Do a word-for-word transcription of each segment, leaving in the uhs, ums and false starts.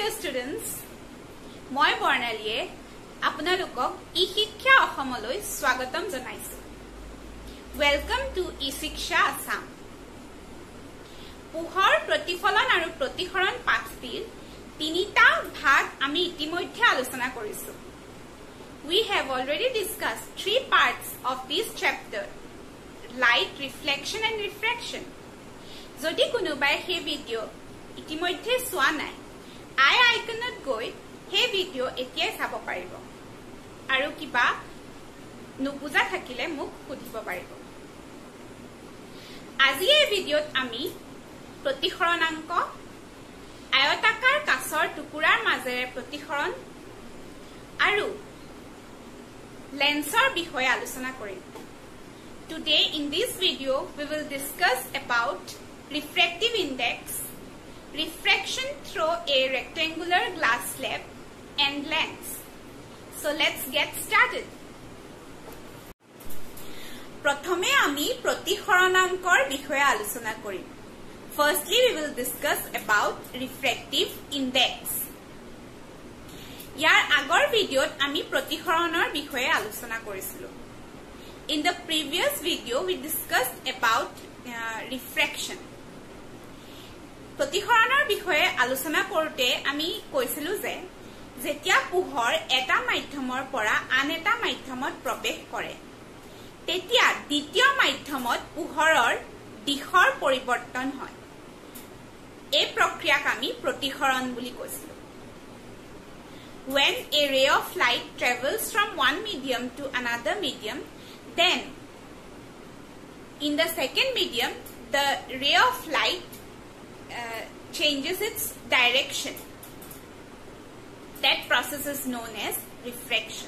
dear students, মই বৰ্ণালীয়ে আপোনালোকক ই শিক্ষা অসমলৈ স্বাগতম জনাইছো। Welcome to e-শিক্ষা Assam. পোহৰ প্ৰতিফলন আৰু প্ৰতিসৰণ পাঠটিৰ তিনিটা ভাগ আমি ইতিমধ্যে আলোচনা কৰিছো। We have already discussed three parts of this chapter: light, reflection and refraction. যদি কোনোবাই সেই ভিডিও ইতিমধ্যে চোৱা নাই, আই আইকনত গৈ সেই ভিডিও এতিয়াই চাব পাৰিব আৰু কিবা নুবুজা থাকিলে মোক সুধিব পাৰিব। আজি এই ভিডিওত আমি প্ৰতিসৰণাংক, আয়তাকাৰ কাঁচৰ টুকুৰাৰ মাজেৰে প্ৰতিসৰণ আৰু লেন্সৰ বিষয়ে আলোচনা কৰিম। Today in this video we will discuss about refractive index, refraction through a rectangular glass slab and lens. So let's get started. Prathome ami প্ৰতিসৰণাংকৰ বিষয়ে আলোচনা কৰিম। Firstly we will discuss about refractive index. ইয়াৰ আগৰ ভিডিওত আমি প্ৰতিসৰণৰ বিষয়ে আলোচনা কৰিছিলো। In the previous video we discussed about uh, refraction. প্ৰতিসৰণৰ বিষয়ে আলোচনা কৰোতে আমি কৈছিলো যে যেতিয়া পোহৰ এটা মাধ্যমৰ পৰা আন এটা মাধ্যমত প্ৰৱেশ কৰে তেতিয়া দ্বিতীয় মাধ্যমত পোহৰৰ দিশৰ পৰিৱৰ্তন হয়। এই প্ৰক্ৰিয়াক আমি প্ৰতিসৰণ বুলি কৈছিলো। When a ray of light travels from one medium to another medium, then in the second medium the ray of light uh, changes its direction. That process is known as refraction.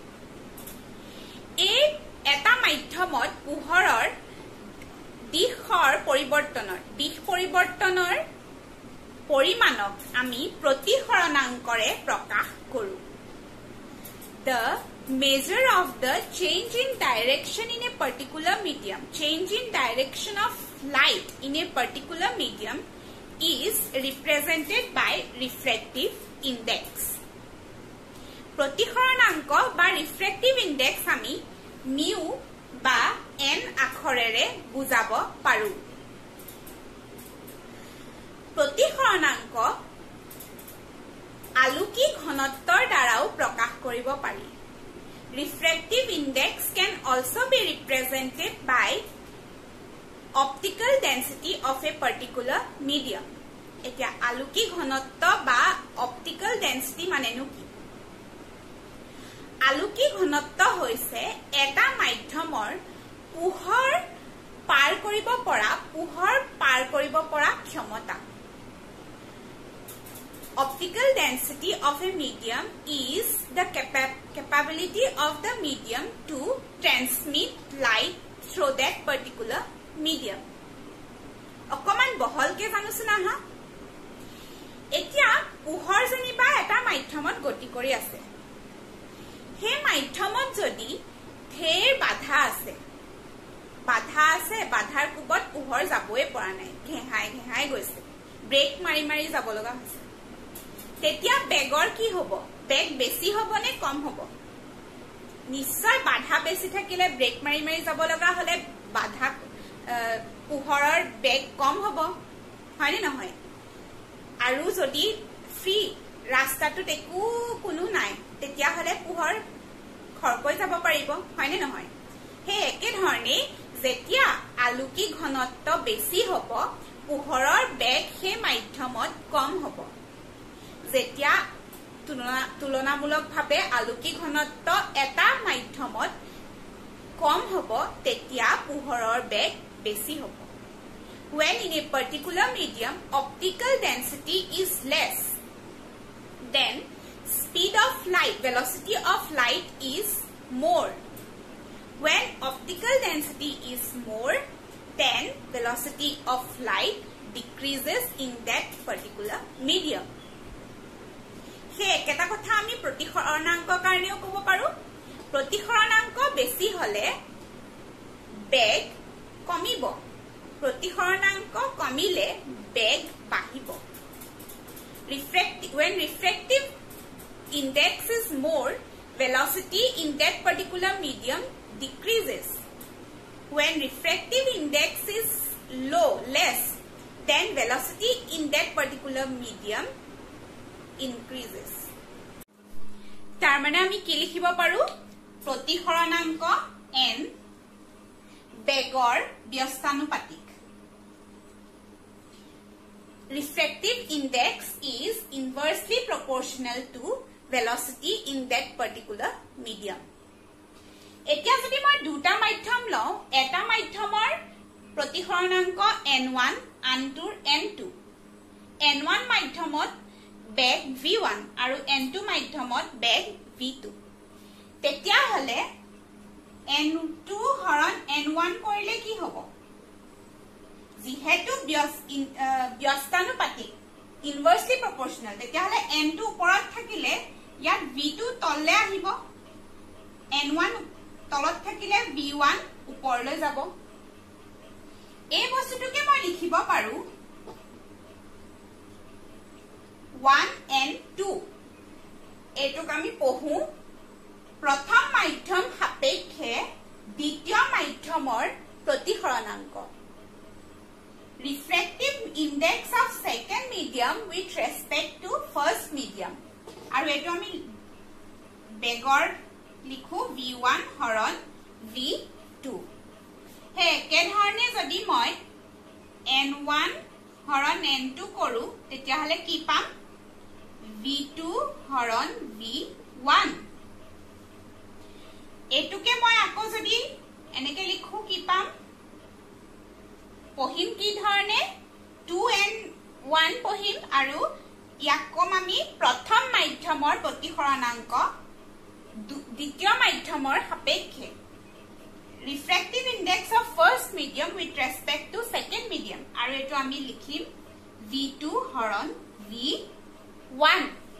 A eta মাধ্যমত পোহৰৰ দিশৰ পৰিৱৰ্তনৰ দিশ পৰিৱৰ্তনৰ পৰিমাণক আমি প্ৰতিসৰণাংকৰে প্ৰকাশ কৰো। The measure of the change in direction in a particular medium, change in direction of light in a particular medium is represented by refractive index. প্ৰতিসৰণাংক বা refractive index আমি mu বা n আখৰেৰে বুজাব পাৰো। প্ৰতিসৰণাংক আলোকিক ঘনত্বৰ দ্বাৰাও প্ৰকাশ কৰিব পাৰি। Refractive index can also be represented by optical density of a particular medium. এতিয়া আলোকিক ঘনত্ব বা optical density মানেনো কি? আলোকিক ঘনত্ব হৈছে এটা মাধ্যমৰ পোহৰ পাৰ কৰিব পৰা পোহৰ পাৰ কৰিব পৰা ক্ষমতা। Optical density of a medium is the capa capability of the medium to transmit light through that particular medium. অকমান বহলকে জানোছনা হা। এতিয়া পোহৰ জনিবা এটা মাধ্যমত গতি কৰি আছে। হে মাধ্যমত যদি ঢেৰ বাধা আছে বাধা আছে বাধাৰ কোবত পোহৰ যাবই পৰা নাই, ঘেহাই ঘেহাই গৈছে, ব্ৰেক মাৰি মাৰি যাব লগা হৈছে। তেতিয়া বেগৰ কি হ'ব? বেগ বেছি হ'ব নে কম হ'ব? নিশ্চয় বাধা বেছি থাকিলে ব্ৰেক মাৰি মাৰি যাব লগা হলে বাধা পোহৰৰ বেগ কম হ'ব, হয়নে নহয়? আৰু যদি ফ্ৰী ৰাস্তাটোত একো কোনো নাই তেতিয়া হলে পোহৰ খৰকৈ যাব পাৰিব, হয়নে নহয়? সেই একে ধৰণে যেতিয়া আলোকিক ঘনত্ব বেছি হ'ব পোহৰৰ বেগ সেই মাধ্যমত কম হ'ব। যেতিয়া তুলনামূলকভাৱে আলোকিক ঘনত্ব এটা মাধ্যমত কম হ'ব তেতিয়া পোহৰৰ বেগ বেছি হ'ব। When in a particular medium optical density is less, then speed of light, velocity of light is more. When optical density is more, then velocity of light decreases in that particular medium. He eketa kotha ami প্ৰতিসৰণাংক কাৰণেও ক'ব পাৰো। প্ৰতিসৰণাংক বেছি হলে বেগ কমিব, প্ৰতিসৰণাংক কমিলে বেগ বাঢ়িব। refractive when refractive index is more, velocity in that particular medium decreases. When refractive index is low, less, then velocity in that particular medium increases. তাৰমানে আমি কি লিখিব পাৰো প্ৰতিসৰণাংক n বেগৰ ব্যস্তানুপাতিক. Refractive index is inversely proportional to velocity in that particular medium. এতিয়া যদি মই দুটা মাধ্যম লওঁ, এটা মাধ্যমৰ প্ৰতিসৰণাংক n one আনটোৰ n two. n one মাধ্যমত বেগ v one আৰু n two মাধ্যমত বেগ v two. তেতিয়া হলে n two হৰণ n one কৰিলে কি হ'ব? যেহেতু ব্যস্তানুপাতিক ইনভাৰ্সলি প্ৰপৰ্শনাল, তেতিয়া হলে n two ওপৰত থাকিলে ইয়াত v two তললে আহিব, n one তলত থাকিলে v one ওপৰলৈ যাব. এই বস্তুটোকে মই লিখিব পাৰো one and two. এটুক আমি পঢ়ো প্ৰথম মাধ্যম সাপেক্ষে দ্বিতীয় মাধ্যমৰ প্ৰতিসৰণাংক. Refractive index of second medium with respect to first medium. আৰু এটো আমি বেগৰ লিখো v one হৰণ v two. হে কে ধৰণে যদি মই n one হৰণ n two কৰো, তেতিয়া হলে কি পাম? v two হৰণ v one. এটুকে মই আকৌ যদি এনেকে লিখো কি পাম? পঢ়িম কি ধৰণে two n one পঢ়িম আৰু ইয়াক কম আমি প্ৰথম মাধ্যমৰ প্ৰতিসৰণাংক দ্বিতীয় মাধ্যমৰ সাপেক্ষে. Refractive index of first medium with respect to second medium. আৰু এটো আমি লিখিম v two হৰণ v one.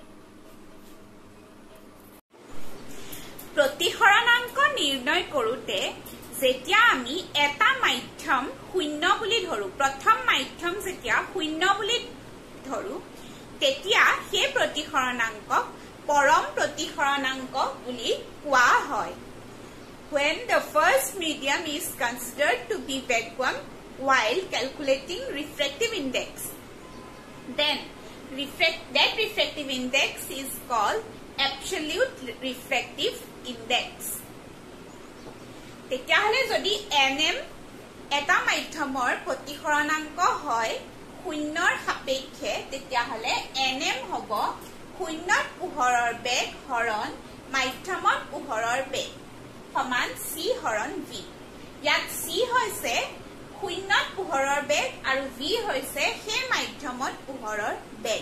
প্ৰতিসৰণাংক নিৰ্ণয় কৰোতে যেতিয়া আমি এটা মাধ্যম শূন্য বুলি ধৰো, প্ৰথম মাধ্যম যেতিয়া শূন্য বুলি ধৰো, তেতিয়া সেই প্ৰতিসৰণাংকক পৰম প্ৰতিসৰণাংক বুলি কোৱা হয়. When the first medium is considered to be vacuum while calculating refractive index, then refract that refractive index is called absolute refractive index. তেতিয়া হলে যদি nm এটা মাধ্যমৰ প্ৰতিসৰণাংক হয় শূন্যৰ সাপেক্ষে, তেতিয়া হলে nm হ'ব শূন্যত পোহৰৰ বেগ হৰণ মাধ্যমত পোহৰৰ বেগ সমান c হৰণ v. ইয়াত c হৈছে শূন্যত পোহৰৰ বেগ আৰু v হৈছে সেই মাধ্যমত পোহৰৰ বেগ.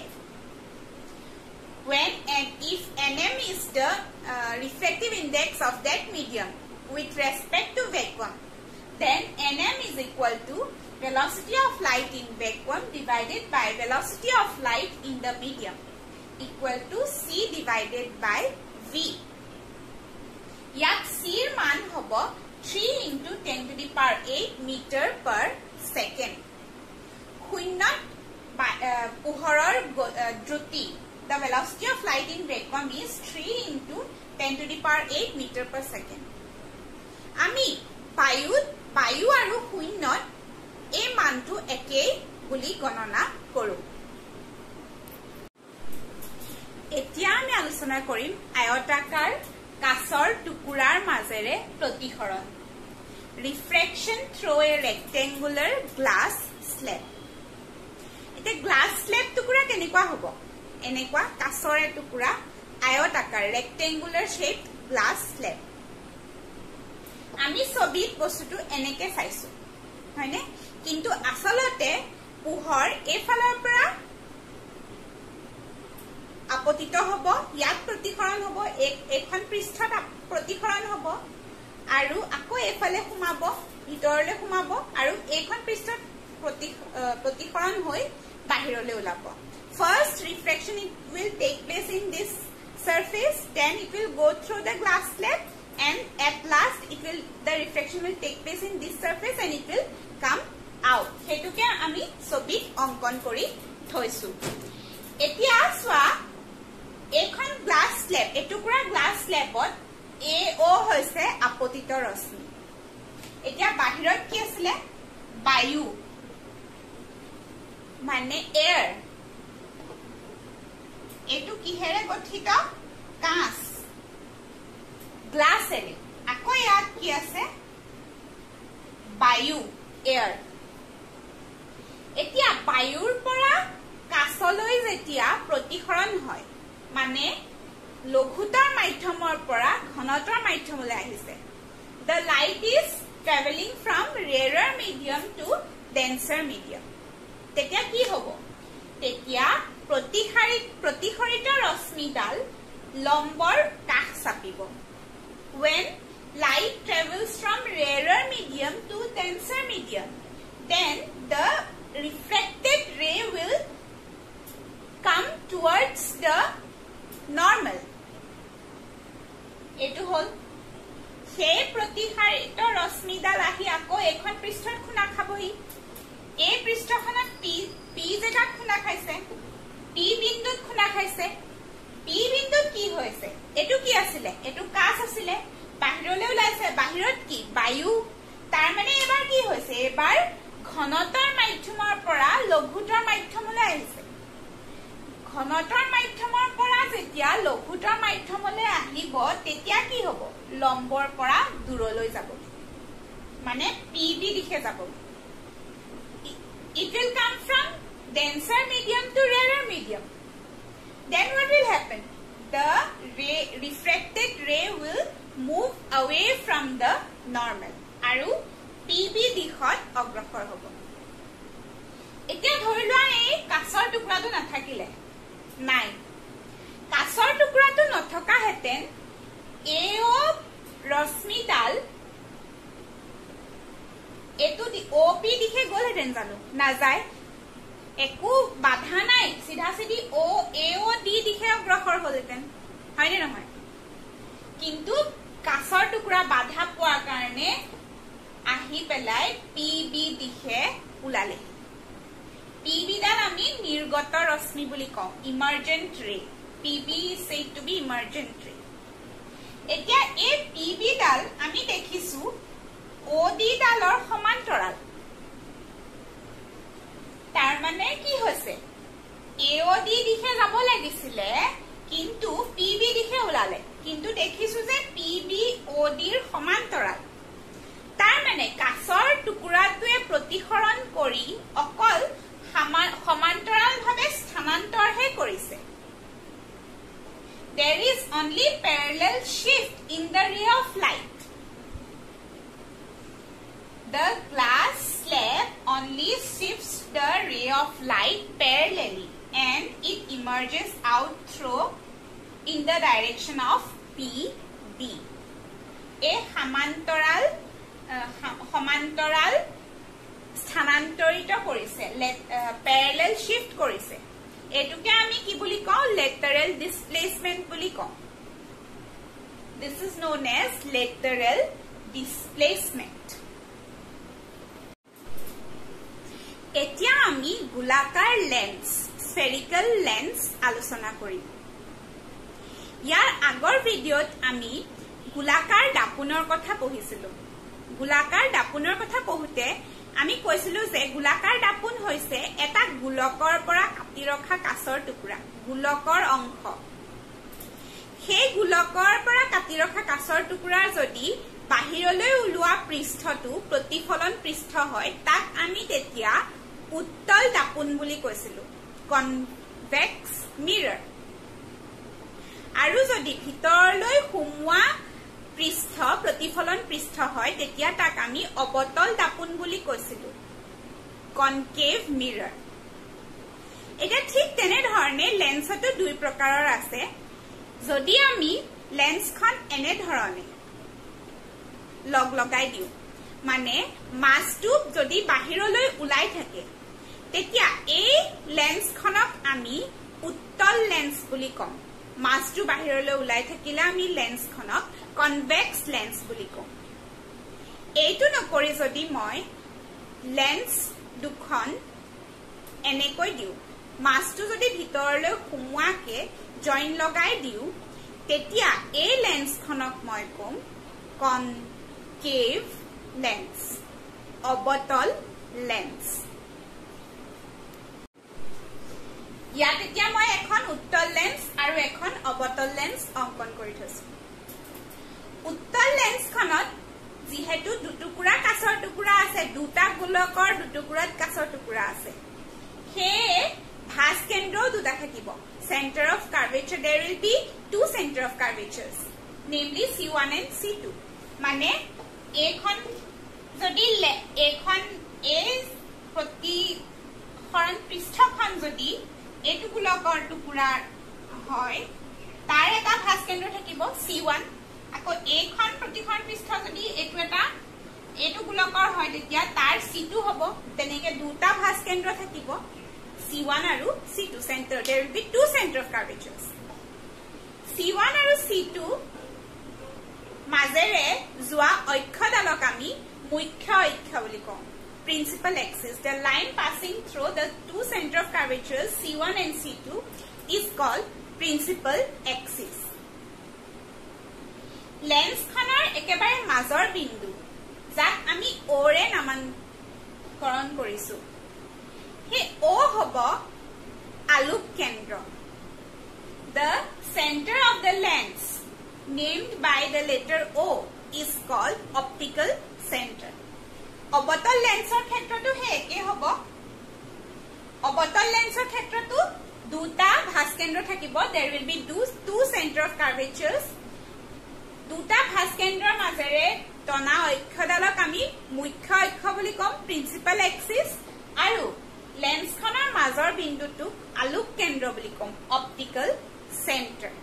When and if nm is the uh, refractive index of that medium with respect to vacuum, then nm is equal to velocity of light in vacuum divided by velocity of light in the medium equal to c divided by v. ইয়াত c ৰ মান হ'ব three into ten to the power eight meter per second. শূন্যত পোহৰৰ দ্ৰুতি, the velocity of light in vacuum is three into ten to the power eight meter per second. আমি বায়ুত বায়ু আৰু শূন্যত এই মানটো একেই বুলি গণনা কৰো. এতিয়া আমি আলোচনা কৰিম আয়তাকাৰ কাঁচৰ টুকুৰাৰ মাজেৰে প্ৰতিসৰণ. Refraction through a rectangular glass slab. এতিয়া গ্লাস স্লেব টুকুৰা কেনেকুৱা হ'ব? এনেকুৱা কাঁচৰ টুকুৰা আয়তাকাৰ rectangular shaped glass slab. আমি ছবিত বস্তুটো এনেকে চাইছো, হয়নে? কিন্তু আসলতে পোহৰ এফালৰ পৰা আপতিত হ'ব, ইয়াত প্ৰতিসৰণ হ'ব, এখন পৃষ্ঠত প্ৰতিসৰণ হ'ব আৰু আকৌ এফালে সোমাব, ভিতৰলৈ সোমাব আৰু এইখন পৃষ্ঠত প্ৰতিসৰণ হৈ বাহিৰলৈ ওলাব. First refraction it will take place in this surface, then it will go through the glass slab, and at last it will the refraction will take place in this surface and it will come out. হেতুকে আমি ছবিত অঙ্কন কৰি থৈছো. এতিয়া সোয়া এখন glass slab এটুকুৰা গ্লাস স্ল্যাবত এ ও হৈছে আপতিত ৰশ্মি এতিয়া বাহিৰত কি আছিল বায়ু মানে এয়াৰ এটু কিহেৰে গঠিত কাঁচ গ্লাস এৰে আকৌ ইয়াত কি আছে বায়ু এয়াৰ এতিয়া বায়ুৰ পৰা কাঁচলৈ যেতিয়া প্ৰতিসৰণ হয় মানে লঘুতৰ মাধ্যমৰ পৰা ঘনতৰ মাধ্যমলৈ আহিছে the light is traveling from rarer medium to denser medium তেতিয়া কি হ'ব তেতিয়া প্ৰতিহাৰিত প্ৰতিহৰিত ৰশ্মিডাল লম্বৰ কাষ চাপিব when light travels from rarer medium to denser medium then the refracted ray will come towards the normal etu hol সেই প্ৰতিহাৰিত ৰশ্মিডাল আহি আকৌ এখন পৃষ্ঠত খুনা খাবহি এই পৃষ্ঠখনত পি পি জেগাত খুনা খাইছে পি বিন্দুত খুনা খাইছে পি বিন্দুত কি হৈছে এটু কি আছিল এটু কাঁচ আছিল বাহিৰলৈ ওলাইছে বাহিৰত কি বায়ু তাৰ মানে এবাৰ কি হৈছে এবাৰ ঘনতৰ মাধ্যমৰ পৰা লঘুতৰ মাধ্যমলৈ আহিছে ঘনতৰ মাধ্যমৰ পৰা যেতিয়া লঘুতৰ মাধ্যমলৈ আহিব তেতিয়া কি হ'ব লম্বৰ পৰা দূৰলৈ যাব মানে পিবি দিশে যাব it will come from denser medium to rarer medium then what will happen the ray refracted ray will move away from the normal আৰু পিবি দিশত অগ্ৰসৰ হ'ব এতিয়া ধৰি লোৱা এই কাঁচৰ টুকুৰাটো নাথাকিলে নাই কাঁচৰ টুকুৰাটো নথকা হেতেন এও ৰশ্মিডাল এটু ওপি দিশে গল হেতেন জানো না যায় একো বাধা নাই সিধা সিধি ও এও ডি দিশে অগ্ৰসৰ হলতেন হয়নে নহয় কিন্তু কাঁচৰ টুকুৰা বাধা পোৱাৰ কাৰণে আহি পেলাই পি বি দিশে উলালে পি বি ডাল আমি নিৰ্গত ৰশ্মি বুলি কওঁ emergent ray P B is said to be emergent ray এতিয়া এই পি বি ডাল আমি দেখিছো ও ডি ডালৰ সমান্তৰাল তাৰ মানে কি হৈছে এ ও ডি দিশে যাব লাগিছিলে কিন্তু পি বি দিশে উলালে কিন্তু দেখিছো যে পি বি ও ডিৰ সমান্তৰাল তাৰ মানে কাঁচৰ টুকুৰাটোৱে প্ৰতিসৰণ কৰি অকল সমান্তৰালভাৱে স্থানান্তৰহে কৰিছে there is only parallel shift in the ray of light the glass slab only shifts the ray of light parallelly and it emerges out through in the direction of P B a সমান্তৰাল সমান্তৰাল স্থানান্তৰিত কৰিছে Pyarelal shift কৰিছে এটুকে আমি কি বুলি কওঁ lateral displacement বুলি কওঁ this is known as lateral displacement এতিয়া আমি গোলাকাৰ লেন্স স্ফেৰিকেল লেন্স আলোচনা কৰিম ইয়াৰ আগৰ ভিডিঅত আমি গোলাকাৰ দাপোনৰ কথা পঢ়িছিলো গোলাকাৰ দাপোনৰ কথা পঢ়ুতে আমি কৈছিলো যে গোলাকাৰ দাপোন হৈছে এটা গোলকৰ পৰা কাটি ৰখা কাঁচৰ টুকুৰা গোলকৰ অংশ সেই গোলকৰ পৰা কাটি ৰখা কাঁচৰ টুকুৰাৰ যদি বাহিৰলৈ ওলোৱা পৃষ্ঠটো প্ৰতিফলন পৃষ্ঠ হয় তাক আমি তেতিয়া উত্তল দাপোন বুলি কৈছিলো কনভেক্স মিৰৰ আৰু যদি ভিতৰলৈ সুমুৱা পৃষ্ঠ প্ৰতিফলন পৃষ্ঠ হয় তেতিয়া তাক আমি অবতল দাপোন বুলি কৈছিলো কনকেভ মিৰৰ এটা ঠিক তেনে ধৰণে লেন্সটো দুই প্ৰকাৰৰ আছে যদি আমি লেন্সখন এনে ধৰণে লগ লগাই দিও মানে মাছটো যদি বাহিৰলৈ উলাই থাকে তেতিয়া এই লেন্সখনক আমি উত্তল লেন্স বুলি কম মাছটো বাহিৰলৈ উলাই থাকিলে আমি লেন্সখনক কনভেক্স লেন্স বুলি কম এইটো নকৰি যদি মই লেন্স দুখন এনেকৈ দিও মাছটো যদি ভিতৰলৈ খুমুৱাকে জইন লগাই দিও তেতিয়া এই লেন্সখনক মই কম কনকেভ লেন্স অবতল লেন্স ইয়াত এতিয়া মই এখন উত্তল লেন্স আৰু এখন অবতল লেন্স অংকন কৰি থৈছো উত্তল লেন্সখনত যেহেতু দুটুকুৰা কাচৰ টুকুৰা আছে দুটা গোলকৰ দুটুকুৰাত কাচৰ টুকুৰা আছে হে ভাঁজ কেন্দ্ৰ দুটা থাকিব center of curvature there will be two center of curvatures namely C one and C two মানে এখন যদি এখন এ প্ৰতি হৰণ পৃষ্ঠখন যদি এটু গোলকৰ টুকুৰা হয় তাৰ এটা ভাঁজ কেন্দ্ৰ থাকিব C one আকৌ এখন প্ৰতিখন পৃষ্ঠ যদি এটু এটা এটু গোলকৰ হয় তেতিয়া তাৰ C two হ'ব তেনেকে দুটা ভাঁজ কেন্দ্ৰ থাকিব C one আৰু C two center there will be two center of curvatures C one আৰু C two মাজেৰে যোৱা অক্ষডালক আমি মুখ্য অক্ষ বুলি কওঁ principal axis the line passing through the two center of curvatures C one and C two is called principal axis lens খনৰ একেবাৰে মাজৰ বিন্দু যাক আমি O ৰে নামকৰণ কৰিছো হে O হব আলোক কেন্দ্ৰ the center of the lens named by the letter O is called optical center অবতল লেন্সৰ ক্ষেত্ৰটো হে একে হ'ব অবতল লেন্সৰ ক্ষেত্ৰটো দুটা ভাঁজ কেন্দ্ৰ থাকিব there will be two, two center of curvatures দুটা ভাঁজ কেন্দ্ৰৰ মাজেৰে টনা অক্ষডালক আমি মুখ্য অক্ষ বুলি কম প্ৰিন্সিপাল এক্সিস আৰু লেন্সখনৰ মাজৰ বিন্দুটোক আলোক কেন্দ্ৰ বুলি কম অপটিক্যাল সেন্টাৰ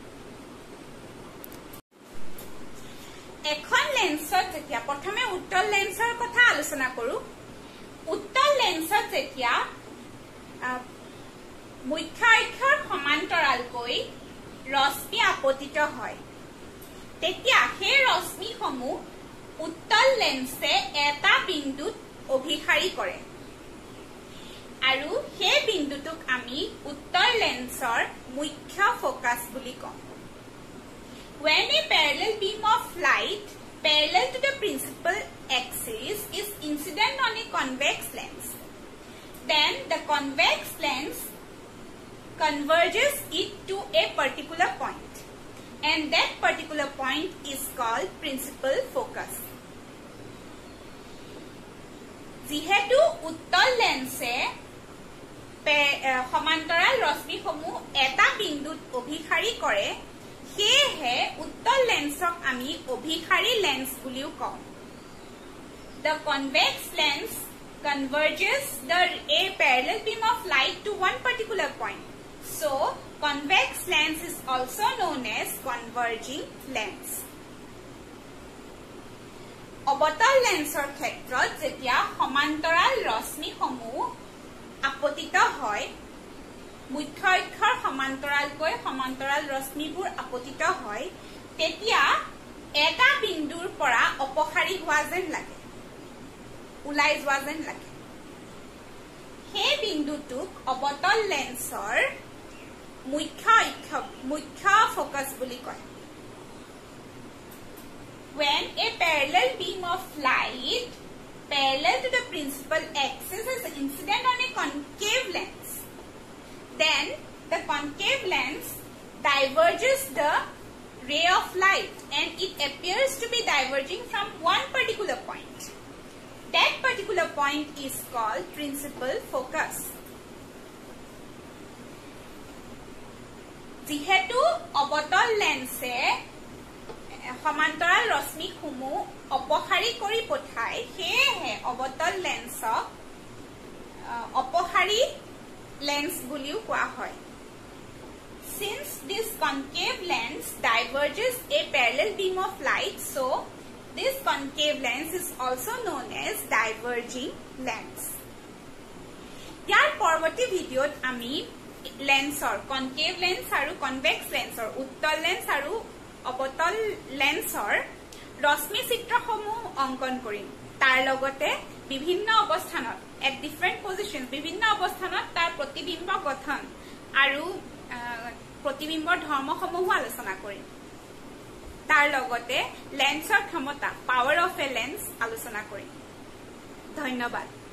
এখন লেন্সত যেতিয়া প্ৰথমে উত্তল লেন্সৰ কথা আলোচনা কৰো উত্তল লেন্সত যেতিয়া মুখ্য অক্ষৰ সমান্তৰালকৈ ৰশ্মি আপতিত হয় তেতিয়া সেই ৰশ্মিসমূহ উত্তল লেন্সে এটা বিন্দুত অভিসাৰী কৰে আৰু সেই বিন্দুটোক আমি উত্তল লেন্সৰ মুখ্য ফোকাস বুলি কওঁ When a parallel beam of light parallel to the principal axis is incident on a convex lens, then the convex lens converges it to a particular point, and that particular point is called principal focus. যিহেতু উত্তল লেন্সে সমান্তৰাল ৰশ্মিসমূহ এটা বিন্দুত অভিসাৰী কৰে সেয়ে উত্তল লেন্সক আমি অভিসাৰী lens বুলিও কওঁ The convex lens converges the a parallel beam of light to one particular point. So, convex lens is also known as converging lens. অবতল লেন্সৰ ক্ষেত্ৰত যেতিয়া সমান্তৰাল ৰশ্মিসমূহ আপতিত হয় মুখ্য অক্ষৰ সমান্তৰালকৈ সমান্তৰাল ৰশ্মিবোৰ আপতিত হয় তেতিয়া এটা বিন্দুৰ পৰা অপসাৰী হোৱা যেন লাগে উলাই যোৱা যেন লাগে সেই বিন্দুটোক অবতল লেন্সৰ মুখ্য অক্ষ মুখ্য ফোকাস বুলি কয় When a parallel beam of light parallel to the principal axis is incident on a concave lens then the concave lens diverges the ray of light and it appears to be diverging from one particular point. That particular point is called principal focus. যিহেতু অবতল লেন্সে সমান্তৰাল ৰশ্মিসমূহ অপসাৰী কৰি পঠায় সেয়েহে অবতল লেন্সক অপসাৰী lens বুলিও কোৱা হয় Since this concave lens diverges a parallel beam of light so this concave lens is also known as diverging lens ইয়াৰ পৰৱৰ্তী ভিডিঅ'ত আমি লেন্সৰ concave lens আৰু convex lensৰ উত্তল লেন্স আৰু অবতল লেন্সৰ ৰশ্মি চিত্ৰসমূহ অংকন কৰিম তাৰ লগতে বিভিন্ন অৱস্থানত এট ডিফাৰেণ্ট পজিশন বিভিন্ন অৱস্থানত তাৰ প্ৰতিবিম্ব গঠন আৰু প্ৰতিবিম্বৰ ধৰ্মসমূহ আলোচনা কৰিম তাৰ লগতে লেন্সৰ ক্ষমতা পাৱাৰ অফ এ লেন্স আলোচনা কৰিম ধন্যবাদ